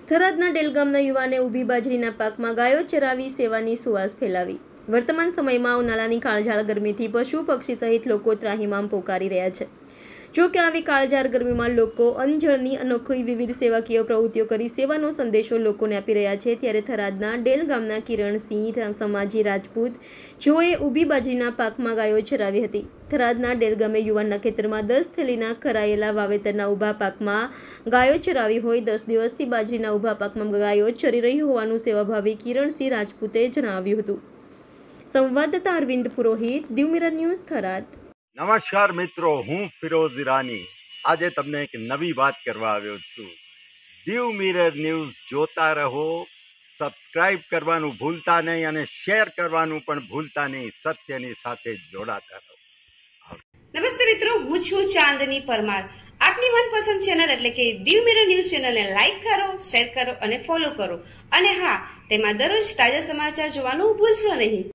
થરાદના del ગામના યુવાને ઊભી બાજરીના પાકમાં ગાયો ચરાવી સેવાની સુવાસ ફેલાવી. વર્તમાન સમયમાં ઉનાળાની કાળઝાળ ગરમીથી પશુ પક્ષી સહિત લોકો ત્રાહિમામ પોકારી રહ્યા છે. જો કે આવી કાળઝાળ ગરમીમાં લોકો અન્નજળની અનોખી વિવિધ સેવાકીય પ્રવૃત્તિઓ કરી સેવાનો સંદેશો લોકોને આપી રહ્યા છે. ત્યારે થરાદના ડેલ ગામના કિરણસિંહ સમાજી રાજપૂત જેઓએ ઊભી બાજરીના પાકમાં ગાયો ચરાવી હતી. થરાદના ડેલ ગામે યુવાનના ખેતરમાં 10 થેલીના કરાયેલા વાવેતરના ઊભા પાકમાં ગાયો ચરાવી હોય. 10 દિવસથી બાજરીના ઊભા પાકમાં ગાયો ચરી રહી હોવાનું સેવાભાવી કિરણસિંહ રાજપૂતે જણાવ્યું હતું. સંવાદદાતા અરવિંદ પુરોહિત, દીવ મિરર ન્યૂઝ, થરાદ. નમસ્કાર મિત્રો, હું ફિરોઝ ઈરાની આજે તમને એક નવી વાત કરવા આવ્યો છું. દીવ મિરર ન્યૂઝ જોતા રહો, સબસ્ક્રાઇબ કરવાનું ભૂલતા નહીં અને શેર કરવાનું પણ ભૂલતા નહીં. સત્યની સાથે જોડાતા રહો. નમસ્તે મિત્રો, હું છું ચાંદની પરમાર. આપની મનપસંદ ચેનલ એટલે કે દીવ મિરર ન્યૂઝ ચેનલને લાઈક કરો, શેર કરો અને ફોલો કરો. અને હા, તેમાં દરરોજ તાજા સમાચાર જોવાનું ભૂલશો નહીં.